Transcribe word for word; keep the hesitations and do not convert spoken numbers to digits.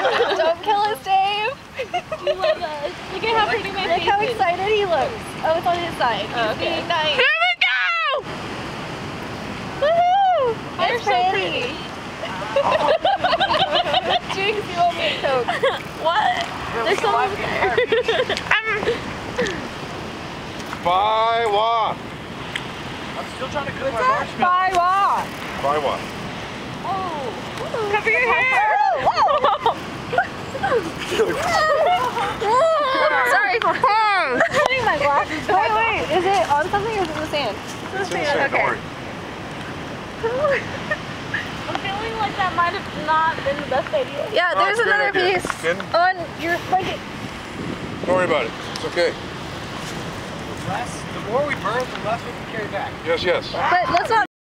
Don't kill us, Dave. You love us. Look at how pretty my Look face how is. excited he looks. Oh, it's on his side. He's Oh, okay. being nice. Here we go! Woohoo! You're It's so pretty. Jinx, you owe me a Coke. What? There's some over there. Baiwa. I'm still trying to cook my marshmallow. Baiwa. Baiwa. Oh. Cover your hair! Sorry. Putting my glasses back. Wait, wait. Is it on something or is it in the sand? It's in the sand, don't worry. I'm feeling like that might have not been the best idea. Yeah, No, there's it's a great another idea. piece Ken? on your blanket. Don't worry about it. It's okay. The less, the more we burn, the less we can carry back. Yes, yes. But let's not